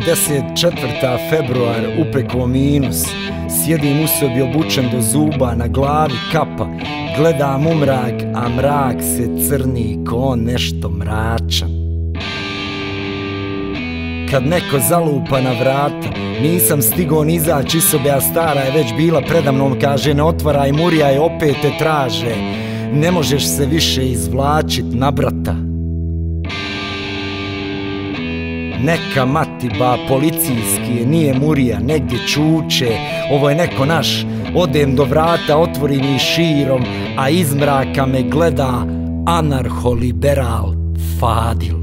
24. februar, upeko minus. Sjedim u sobi obučen do zuba, na glavi kapa. Gledam u mrak, a mrak se crni ko nešto mračan. Kad neko zalupa na vrata, nisam stigo ni izaći iz sobe, a stara je već bila predamnom. Kaže, ne otvaraj, Murija i opet te traže. Ne možeš se više izvlačit na brata. Neka mati ba policijski je, nije Murija, negdje čuče. Ovo je neko naš. Odem do vrata, otvorim i širom, a iz mraka me gleda anarholiberal Fadil.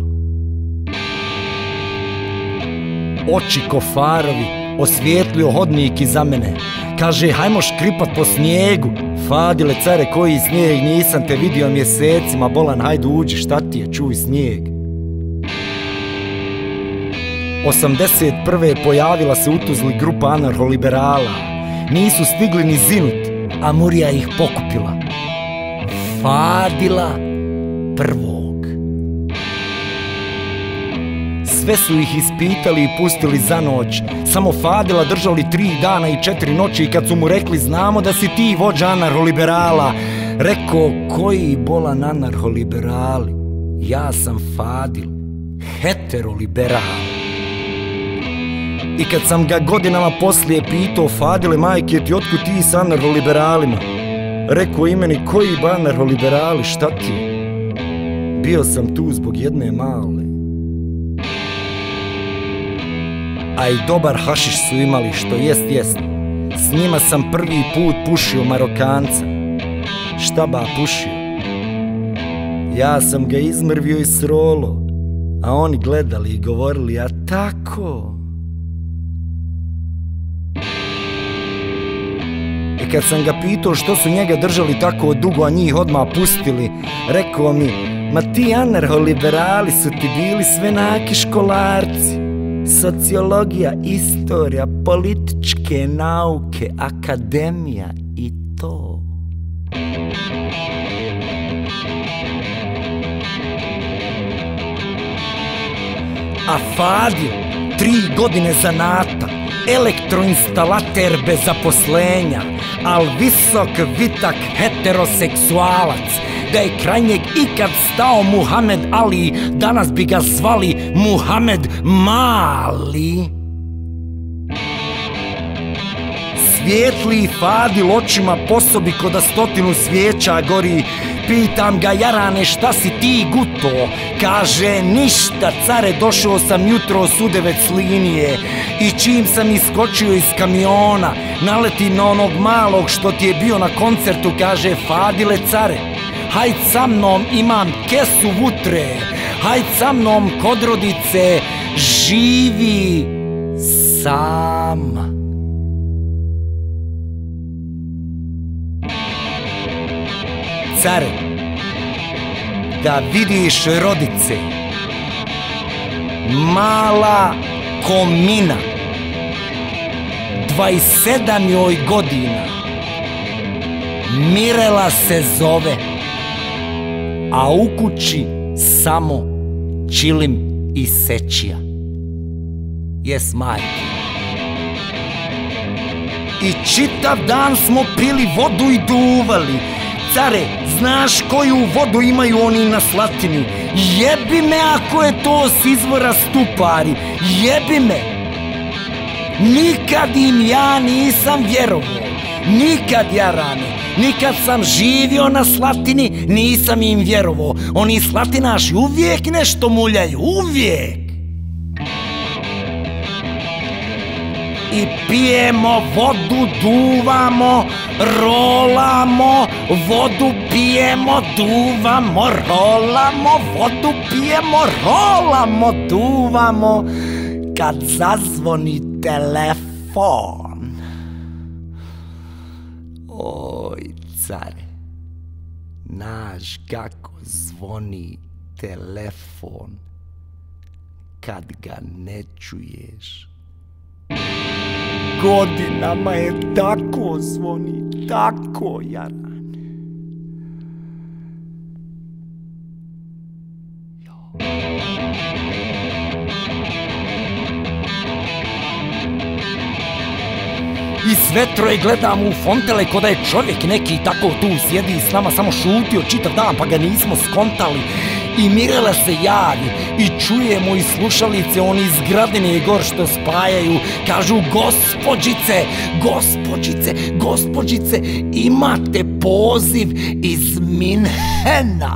Oči ko farovi, osvijetlio hodnik iza mene. Kaže, hajmo škripat po snijegu. Fadile, care, koji snijeg, nisam te vidio mjesecima, bolan, hajde uđi, šta ti je, čuj snijeg. 81. pojavila se u Tuzli grupa anarholiberala. Nisu stigli ni zinut, a Murija ih pokupila. Fadila prvog. Sve su ih ispitali i pustili za noć. Samo Fadila držali 3 dana i 4 noći, i kad su mu rekli, znamo da si ti vođa anarholiberala, rekao, koji bolan anarholiberali? Ja sam Fadil, heteroliberal. I kad sam ga godinama poslije pitao, Fadile, majke ti, otkud ti s anarholiberalima? Rekao i meni, koji ba anarholiberali, šta ti? Bio sam tu zbog jedne male. A i dobar hašiš su imali, što jest. S njima sam prvi put pušio Marokanca. Šta ba pušio? Ja sam ga izmrvio i srolo, a oni gledali i govorili, a tako? I kad sam ga pitao što su njega držali tako dugo, a njih odmah pustili, rekao mi, ma ti anarholiberali su ti bili sve naki školarci. Sociologija, istorija, političke nauke, akademija i to. A Fadil, 3 godine zanata, elektroinstalater bez zaposlenja, al visok, vitak, heteroseksualac. Da je kraj njeg ikad stao Muhamed Ali, danas bi ga zvali Muhamed Mali. Svijetli Fadil očima po sobi ko da 100 svijeća gori. Pitam ga, jarane, šta si ti guto? Kaže, ništa, care, došao sam jutro s Udevec linije i čim sam iskočio iz kamiona, naletim na onog malog što ti je bio na koncertu. Kaže, Fadile, care, hajd sa mnom, imam kesu vutre, hajd sa mnom kod rodice, živi sama. Care, da vidiš rodice, mala komina, 27 joj godina, Mirela se zove, a u kući samo čilim i sečija. Jes, majke. I čitav dan smo pili vodu i duvali. Care, znaš koju vodu imaju oni na Slatini? Jebi me ako je to s izvora Stupari, jebi me. Nikad im ja nisam vjerovao, nikad, jarane. Nikad sam živio na Slatini, nisam im vjerovao. Oni Slatinaši uvijek nešto muljaju, uvijek. I pijemo vodu, duvamo, rolamo, vodu pijemo, duvamo, rolamo, vodu pijemo, rolamo, duvamo, kad zazvoni telefon. Oj, care, znaš kako zvoni telefon kad ga ne čuješ. Godinama je tako zvoni, tako, jarane. sve troje gledamo u fontele ko da je čovjek neki tako tu sjedi s nama, samo šutio čitav dan pa ga nismo skontali. I Mirela se javi i čujemo iz slušalice oni iz Gradine gor što spajaju, kažu gospođice, gospođice, gospođice, imate poziv iz Minhena.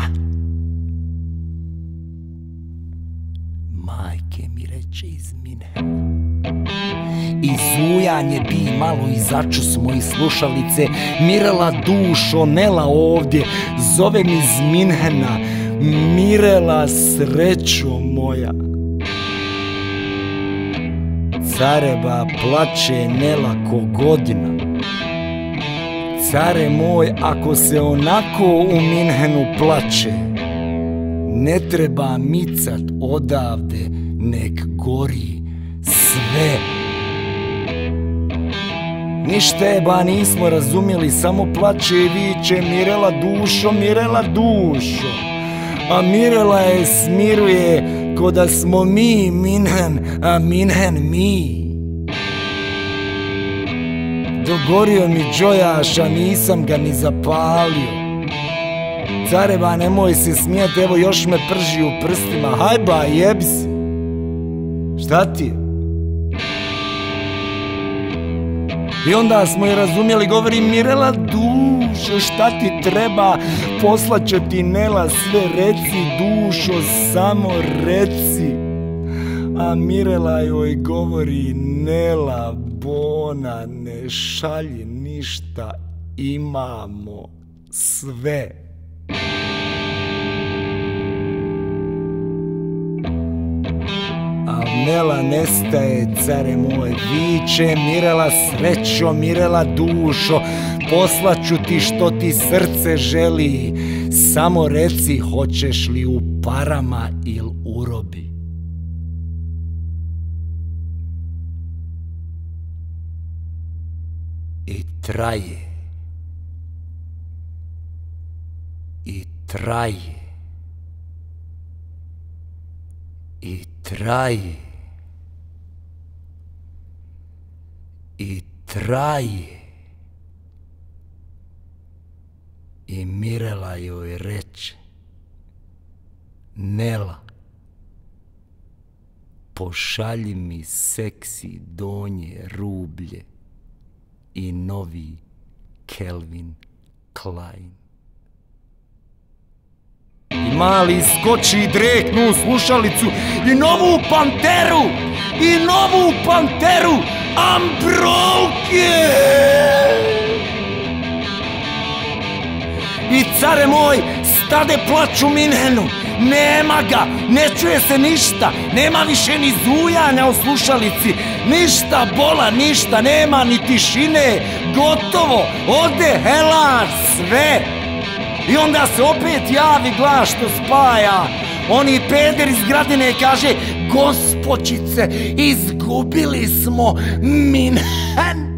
Majke mi reče iz Minhena. I zujanje bi malo i začusmo iz slušalice. Mirela dušo, Nela ovdje, zovem iz Minhena. Mirela srećo moja. Careba plače Nela ko godina. Care moj, ako se onako u Minhenu plače, ne treba micat odavde, nek gori sve. Ništa jeba nismo razumjeli, samo plače i viče Mirela dušo, Mirela dušo. A Mirela je smiruje ko da smo mi Minhen, a Minhen mi. Dogorio mi džojaš, a nisam ga ni zapalio. Careba, nemoj se smijeti, evo još me prži u prstima. Hajba, jebi se. Šta ti je? I onda smo je razumjeli, govori Mirela dušo, šta ti treba, poslaće ti Nela sve, reci dušo, samo reci. A Mirela joj govori Nela bona, ne šalji ništa, imamo sve. Nela nestaje, care moj, viče Mirela srećo, Mirela dušo, poslaću ti što ti srce želi, samo reci hoćeš li u parama il u robi. I traje, i traje, i traje, i traje. I Mirela joj reče, Nela, pošalji mi seksi donje rublje i novi Calvin Klein. I mali skoči i dreknu u slušalicu i novu panteru, i novu panteru, Ambroke! I care moj, stade plač u Minhenu, nema ga, ne čuje se ništa, nema više ni zujanja u slušalici, ništa bola, ništa, nema ni tišine, gotovo, ode helač, sve. I onda se opet javi glas što spaja, oni peder iz Gradine kaže, gospođice, izgubili smo Minhen.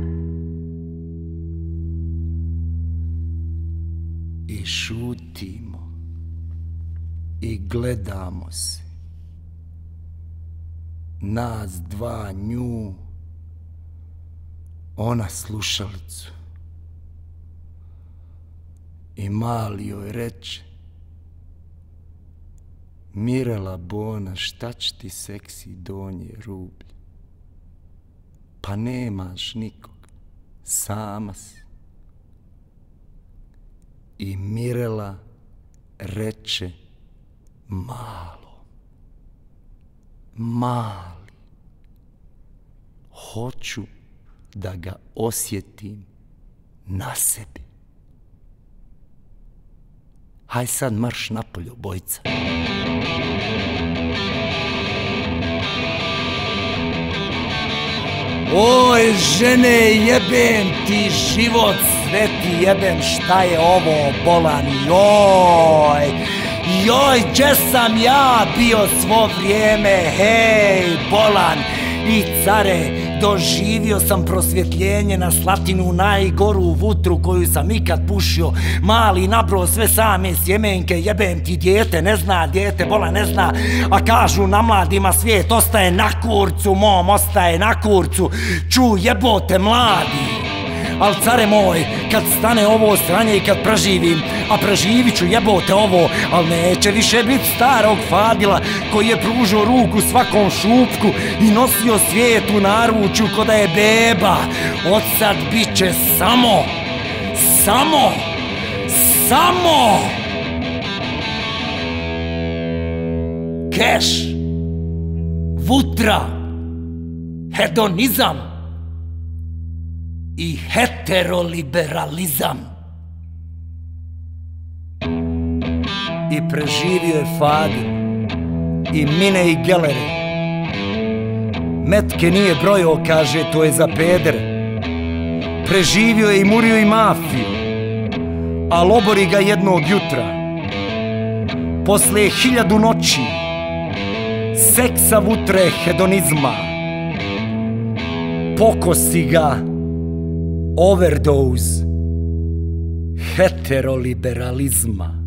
I šutimo i gledamo se, nas dva, nju, ona slušalicu. I mali joj reče, Mirela bona, šta će ti seksi donje rublje? Pa nemaš nikog, sama si. I Mirela reče, malo, mali, hoću da ga osjetim na sebi. Haj sad marš napolje, obojica. Oj, žene, jebem ti život, sve ti jebem, šta je ovo, bolan, joj, gdje sam ja bio svo vrijeme, hej, bolan, i care, doživio sam prosvjetljenje na Slatinu, najgoru vutru koju sam ikad pušio, mali nabro sve same sjemenke, jebem ti, dijete ne zna, dijete bola ne zna, a kažu na mladima svijet ostaje na kurcu, mom ostaje na kurcu, ču jebote mladi. Al care moj, kad stane ovo sranje i kad preživim, a preživit ću jebote ovo, al neće više bit starog Fadila koji je pružio ruku svakom šupku i nosio svijet u naručju ko da je beba. Od sad bit će samo keš, vutra, hedonizam i heteroliberalizam. I preživio je Fadil i mine i gelere. Metke nije brojao, kaže, to je za pedere. Preživio je i murio i mafiju, al obori ga jednog jutra, posle 1000 noći seksa, vutre, hedonizma, pokosi ga overdose heteroliberalizma.